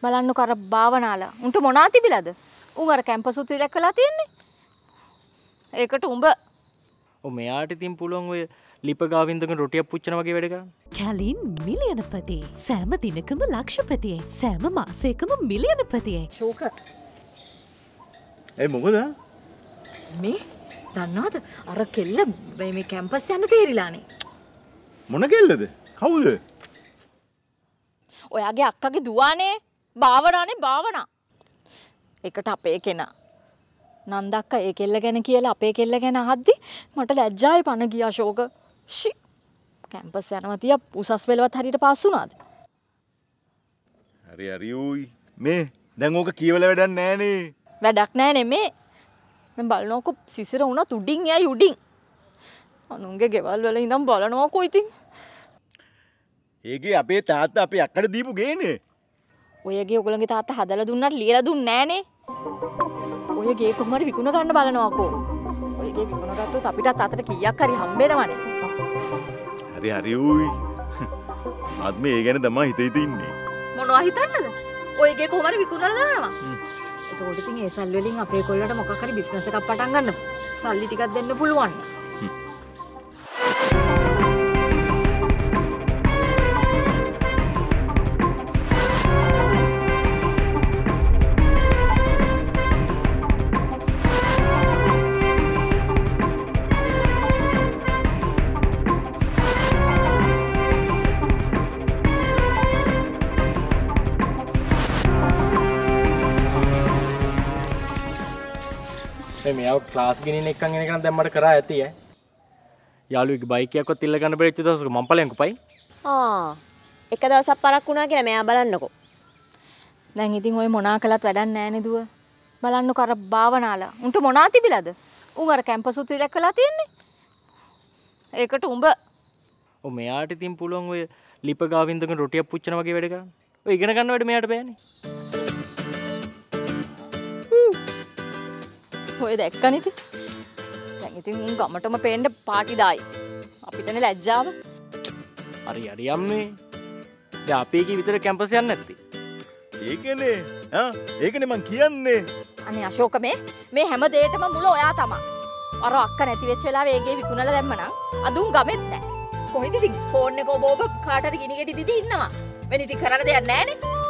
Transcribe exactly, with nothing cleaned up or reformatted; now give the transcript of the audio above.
බලන්නකො අර භාවනාලා. උන්ට මොනා තිබිලාද? උන් අර කැම්පස් උත් ඉලක්ක වෙලා තියන්නේ. ඒකට උඹ ඔ මෙයාට ඉතින් පුළුවන් ඔය ලිප ගාවින්දගෙන රොටියක් පුච්චන වගේ වැඩ කරන්න. කැලින් මිලියනපති. සෑම දිනකම ලක්ෂපතියයි. සෑම මාසයකම මිලියනපතියයි. ශෝක. ඒ මොකද? මේ දන්නවද? අර කෙල්ල මේ කැම්පස් යන්න තේරිලානේ. මොන කෙල්ලද? කවුද? ඔයාගේ අක්කගේ දුවානේ. භාවනානේ භාවනා. ඒකට අපේ කෙනා නන්දක්ක ඒ කෙල්ල ගැන කියලා අපේ කෙල්ල ගැන අහද්දි මට ලැජ්ජායි පණ ගියා ශෝක. ෂි. කැම්පස් යනවා තියා උසස් පෙළවත් හරියට පාස් වුණාද? හරි හරි උයි. මේ දැන් ඕක කියවල වැඩක් නෑනේ. වැඩක් නෑනේ මේ. දැන් බලනකො සිසිර වුණත් උඩින් යයි උඩින්. අනුන්ගේ ගෙවල් වල ඉඳන් බලනකො ඉතින්. ඒකේ අපේ තාත්තා අපේ අක්කට දීපු ගේනේ. ඔයගේ ඔයගලගේ තාත්තා හදලා දුන්නාට ලියලා දුන්නේ නෑනේ. ඔයගේ කොහොමද විකුණ ගන්න බලනවාකෝ. ඔයගේ විකුණ ගත්තොත් අපිටත් අතට කීයක් හරි හම්බෙනවනේ. හරි හරි උයි. ආත් මේ ඒ ගැන තමයි හිත හිත ඉන්නේ. මොනවා හිතන්නද? ඔයගේ කොහොමද විකුණලා දානවා. එතකොට ඉතින් ඒ සල්ලි වලින් අපේ කොල්ලට මොකක් හරි බිස්නස් එකක් පටන් ගන්න සල්ලි ටිකක් දෙන්න පුළුවන්. මෙයාව ක්ලාස් ගෙනින්න එක්කන් එන එක නම් දැන් මට කරා ඇති ඈ. යාළුවෙක්ගේ බයික් එකක්වත් ඉල්ල ගන්න බැරිච්ච දවසක මම ඵලයන්කෝ පයි. ආ එක දවසක් පරක් වුණා කියලා මෙයා බලන්නකෝ. දැන් ඉතින් ඔය මොනා කළත් වැඩක් නැහැ නේද දුව. බලන්නකො අර භාවනාලා. උන්ට මොනා තිබිලාද? උන් අර කැම්පස් උත් ඉලක්ක වෙලා තියන්නේ. ඒකට උඹ ඔ මෙයාට ඉතින් පුළුවන් ඔය ලිප ගාවින්දගෙන රොටියක් පුච්චන වගේ වැඩ කරන්න. ඔය ඉගෙන ගන්න වැඩ මෙයාට බෑනේ. ඔය දැක්කනේ ඉතින්. දැන් ඉතින් උන් ගමටම පේන්න පාටි දායි. අපිටනේ ලැජ්ජාව. හරි හරි යන්නේ. දැන් අපි එකේ විතර කැම්පස් යන්නේ නැත්තේ. ඒකනේ. ආ ඒකනේ මං කියන්නේ. අනේ අශෝක මේ මේ හැම දෙයකම මුල ඔයා තමයි. අර අක්ක නැති වෙච්ච වෙලාවේ ඒගේ විකුණලා දැම්මනම් අදුන් ගමෙත් නැහැ. කොහෙද ඉතින් ෆෝන් එක ඔබ ඔබ කාට හරි ගිනි ගෙඩි දිදී ඉන්නවා. වෙන ඉතින් කරන්න දෙයක් නැහනේ.